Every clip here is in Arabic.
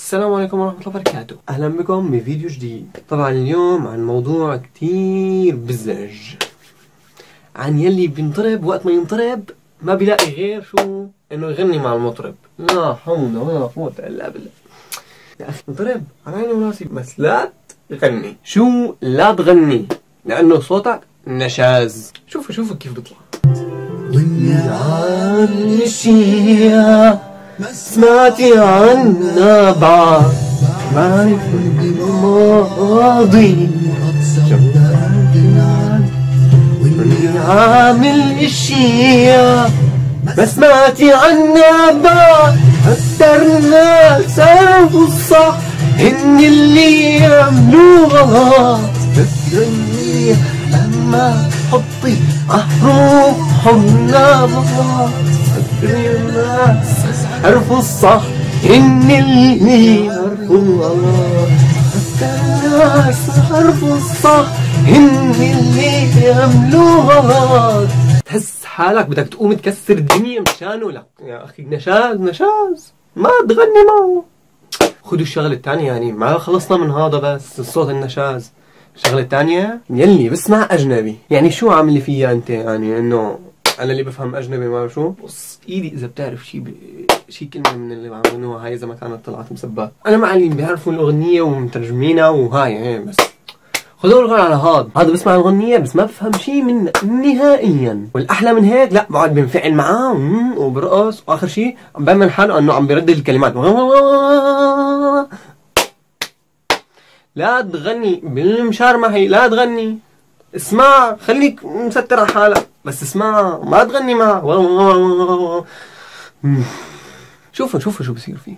السلام عليكم ورحمة الله وبركاته. أهلا بكم بفيديو جديد. طبعا اليوم عن موضوع كتير بزعج، عن يلي بينطرب وقت ما ينطرب ما بيلاقي غير شو انه يغني مع المطرب. لا حول ولا قوة الا بالله. يا اخي انطرب على عيني وراسي، بس لا تغني. شو لا تغني؟ لانه صوتك نشاز. شوفوا كيف بيطلع. عن الشيعة سمعتي عنا بعض، بعرف الماضي عامل اشياء ما سمعتي عنا بعض. اكتر ناس عرفوا الصح هن اللي يعملوا غلط. بتغني لما تحطي احرفهم غلط. اكتر ناس عرفوا الصح هن اللي عرفوا الغلط. اكتر ناس عرفوا الصح هن اللي يعملوا غلط. تحس حالك بدك تقوم تكسر الدنيا مشانه. لا يا اخي، نشاز ما تغني معه. خدوا الشغله الثانيه، يعني ما خلصنا من هذا بس الصوت النشاز. الشغله الثانيه يلي بسمع اجنبي، يعني شو عامل لي فيها انت؟ يعني انه انا اللي بفهم اجنبي ما شو بص ايدي اذا بتعرف شي كلمه من اللي بيعملوها هاي، اذا ما كانت طلعت مسبات. انا مع اللي بيعرفوا الاغنيه ومترجمينها وهاي بس خذوا الغر على هذا بسمع الاغنيه بس ما بفهم شيء من نهائيا. والاحلى من هيك لا، بقعد بنفعل معاه وبرقص، واخر شيء عم بعمل حاله انه عم بيردد الكلمات. لا تغني بالمشار معي، لا تغني. اسمع، خليك مستر على حالك بس اسمع، ما تغني معه. شوفوا شو بصير فيه.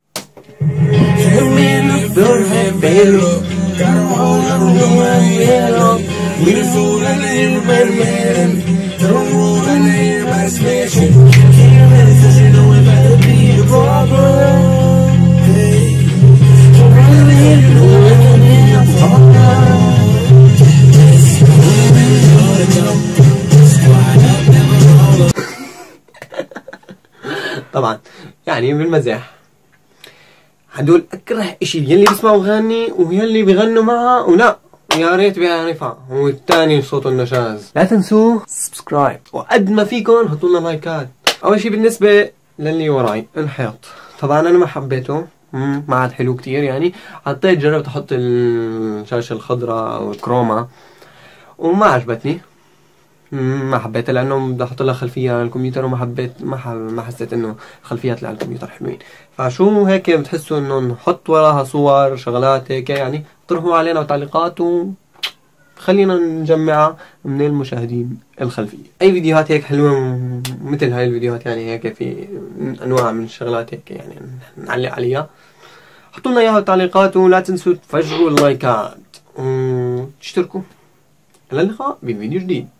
طبعا يعني بالمزاح، هدول اكره اشي يلي بيسمعوا غني ويلي بيغنوا معها، ولا يا ريت بيعرفها. والثاني صوت النشاز. لا تنسوا سبسكرايب، وقد ما فيكم حطوا لنا لايكات. اول شي بالنسبه للي وراي الحيط، طبعا انا ما حبيته، ما عاد حلو كتير. يعني حطيت جربت احط الشاشه الخضراء او الكروما وما عجبتني، ما حبيتها لانه بدي احط لها خلفيه على الكمبيوتر، وما حبيت ما حسيت انه الخلفيات اللي على الكمبيوتر حلوين. فشو هيك بتحسوا انه نحط وراها صور شغلات هيك، يعني اطرحوا علينا تعليقات وخلينا نجمعها من المشاهدين الخلفيه. اي فيديوهات هيك حلوه مثل هاي الفيديوهات، يعني هيك في انواع من الشغلات هيك يعني نعلق عليها، حطوا لنا اياها تعليقات. ولا تنسوا تفجروا اللايكات وتشتركوا. الى اللقاء بفيديو جديد.